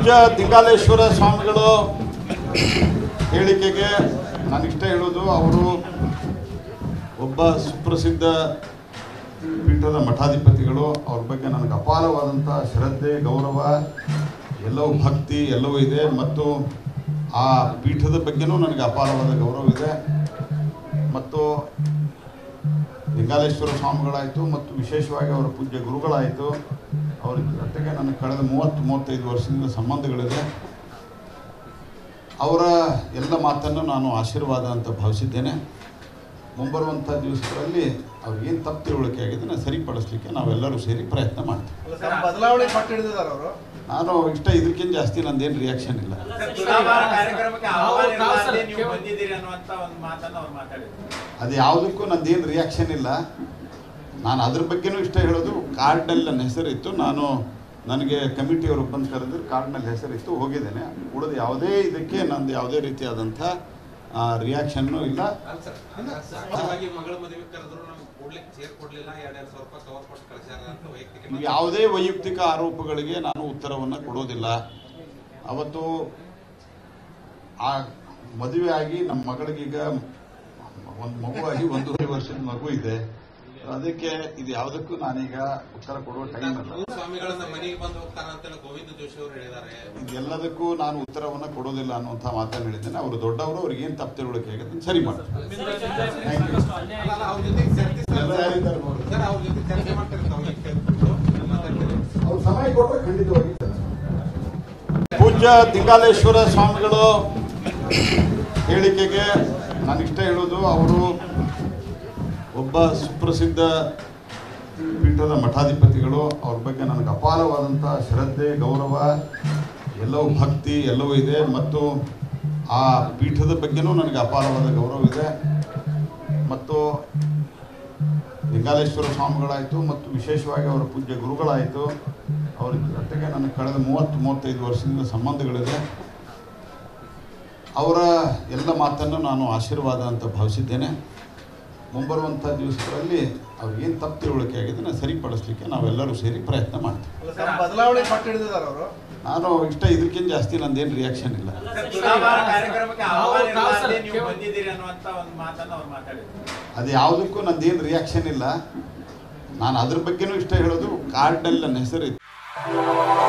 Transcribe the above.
ಪೂಜ್ಯ ದಿಂಗಾಲೇಶ್ವರ ಸ್ವಾಮಿಗಳು ಹೇಳಿಕೆಗೆ ನಾನಿಷ್ಟ ಹೇಳೋದು, ಅವರು ಒಬ್ಬ ಸುಪ್ರಸಿದ್ಧ ಪೀಠದ ಮಠಾಧಿಪತಿಗಳು. ಅವ್ರ ಬಗ್ಗೆ ನನಗೆ ಅಪಾರವಾದಂಥ ಶ್ರದ್ಧೆ, ಗೌರವ, ಎಲ್ಲವೂ ಭಕ್ತಿ ಎಲ್ಲವೂ ಇದೆ. ಮತ್ತು ಆ ಪೀಠದ ಬಗ್ಗೆನೂ ನನಗೆ ಅಪಾರವಾದ ಗೌರವ ಇದೆ. ಮತ್ತು ದಿಂಗಾಲೇಶ್ವರ ಸ್ವಾಮಿಗಳಾಯಿತು ಮತ್ತು ವಿಶೇಷವಾಗಿ ಅವರ ಪೂಜ್ಯ ಗುರುಗಳಾಯಿತು, ಅವ್ರ ಜೊತೆಗೆ ನನಗೆ ಕಳೆದ 30-35 ವರ್ಷದಿಂದ ಸಂಬಂಧಗಳಿದೆ. ಅವರ ಎಲ್ಲ ಮಾತನ್ನು ನಾನು ಆಶೀರ್ವಾದ ಅಂತ ಭಾವಿಸಿದ್ದೇನೆ. ಮುಂಬರುವಂಥ ದಿವಸಗಳಲ್ಲಿ ಅವ್ರಿಗೇನು ತಪ್ಪು ತಿಳುವಳಿಕೆ ಆಗಿದೆ ನಾನು ಸರಿಪಡಿಸ್ಲಿಕ್ಕೆ ನಾವೆಲ್ಲರೂ ಸೇರಿ ಪ್ರಯತ್ನ ಮಾಡ್ತೀವಿ. ಬದಲಾವಣೆ ಪಟ್ಟು ಹಿಡಿದಿದ್ದಾರೆ ಅವರು. ನಾನು ಇಷ್ಟ ಇದಕ್ಕಿಂತ ಜಾಸ್ತಿ ನಂದೇನು ರಿಯಾಕ್ಷನ್ ಇಲ್ಲ. ಅದು ಯಾವುದಕ್ಕೂ ನಂದೇನು ರಿಯಾಕ್ಷನ್ ಇಲ್ಲ. ನಾನು ಅದ್ರ ಬಗ್ಗೆನೂ ಇಷ್ಟ ಹೇಳೋದು, ಕಾರ್ಡ್ನಲ್ಲಿ ನನ್ನ ಹೆಸರಿತ್ತು. ನನಗೆ ಕಮಿಟಿಯವರು ಬಂದು ಕರೆದ್ರೆ ಕಾರ್ಡ್ನಲ್ಲಿ ಹೆಸರಿತ್ತು, ಹೋಗಿದ್ದೇನೆ. ಉಳಿದ ಯಾವುದೇ ಇದಕ್ಕೆ ನಂದು ಯಾವುದೇ ರೀತಿಯಾದಂಥ ರಿಯಾಕ್ಷನ್ನು ಇಲ್ಲ. ಯಾವುದೇ ವೈಯಕ್ತಿಕ ಆರೋಪಗಳಿಗೆ ನಾನು ಉತ್ತರವನ್ನು ಕೊಡೋದಿಲ್ಲ. ಅವತ್ತು ಆ ಮದುವೆ ಆಗಿ ನಮ್ಮ ಮಗಳಿಗೀಗ ಒಂದು ಮಗುವಾಗಿ 1.5 ವರ್ಷದ ಮಗು ಇದೆ. ಅದಕ್ಕೆ ಇದು ಯಾವುದಕ್ಕೂ ನಾನೀಗ ಉತ್ತರ ಕೊಡುವ ಟೈಮ್ ಅಲ್ಲ. ಸ್ವಾಮಿಗಳನ್ನ ಮನೆಗೆ ಬಂದು ಹೋಗ್ತಾರಂತೆಲ್ಲ ಗೋವಿಂದ ಜೋಶಿ ಅವರು ಹೇಳಿದ್ದಾರೆ. ಇದೆಲ್ಲದಕ್ಕೂ ನಾನು ಉತ್ತರವನ್ನು ಕೊಡೋದಿಲ್ಲ ಅನ್ನುವಂಥ ಮಾತನ್ನು ಹೇಳಿದ್ದೇನೆ. ಅವರು ದೊಡ್ಡವರು, ಅವ್ರಿಗೆ ಏನು ತಪ್ಪು ತಿಳುವಳಿಕೆ ಆಗುತ್ತೆ ಸರಿ ಮಾಡ್ತಾರೆ. ಅವ್ರು ಸಮಯ ಕೊಟ್ಟರೆ ಖಂಡಿತವಾಗಿ. ಪೂಜ್ಯ ದಿಂಗಾಲೇಶ್ವರ ಸ್ವಾಮಿಗಳು ಹೇಳಿಕೆಗೆ ನಾನಿಷ್ಟ ಹೇಳೋದು, ಅವರು ಒಬ್ಬ ಸುಪ್ರಸಿದ್ಧ ಪೀಠದ ಮಠಾಧಿಪತಿಗಳು. ಅವ್ರ ಬಗ್ಗೆ ನನಗೆ ಅಪಾರವಾದಂಥ ಶ್ರದ್ಧೆ, ಗೌರವ, ಎಲ್ಲವೂ ಭಕ್ತಿ ಎಲ್ಲವೂ ಇದೆ. ಮತ್ತು ಆ ಪೀಠದ ಬಗ್ಗೆನೂ ನನಗೆ ಅಪಾರವಾದ ಗೌರವ ಇದೆ. ಮತ್ತು ದಿಂಗಾಲೇಶ್ವರ ಸ್ವಾಮಿಗಳಾಯಿತು ಮತ್ತು ವಿಶೇಷವಾಗಿ ಅವರ ಪೂಜ್ಯ ಗುರುಗಳಾಯಿತು, ಅವ್ರ ಜೊತೆಗೆ ನನಗೆ ಕಳೆದ 30-35 ವರ್ಷದಿಂದ ಸಂಬಂಧಗಳಿದೆ. ಅವರ ಎಲ್ಲ ಮಾತನ್ನು ನಾನು ಆಶೀರ್ವಾದ ಅಂತ ಭಾವಿಸಿದ್ದೇನೆ. ಮುಂಬರುವಂಥ ದಿವಸಗಳಲ್ಲಿ ಅವ್ರಿಗೇನು ತಪ್ಪು ತಿಳುವಳಿಕೆ ಆಗಿದೆ ನಾನು ಸರಿಪಡಿಸ್ಲಿಕ್ಕೆ ನಾವೆಲ್ಲರೂ ಸೇರಿ ಪ್ರಯತ್ನ ಮಾಡ್ತೀವಿ. ಬದಲಾವಣೆ ಪಟ್ಟು ಹಿಡಿದಿದ್ದಾರೆ ಅವರು. ನಾನು ಇಷ್ಟ ಇದಕ್ಕಿಂತ ಜಾಸ್ತಿ ನಂದೇನು ರಿಯಾಕ್ಷನ್ ಇಲ್ಲ. ಅದು ಯಾವುದಕ್ಕೂ ನಂದೇನು ರಿಯಾಕ್ಷನ್ ಇಲ್ಲ. ನಾನು ಅದ್ರ ಬಗ್ಗೆನೂ ಇಷ್ಟ ಹೇಳೋದು, ಕಾರ್ಡ್ನಲ್ಲಿ ನನ್ನ ಹೆಸರಿತ್ತು.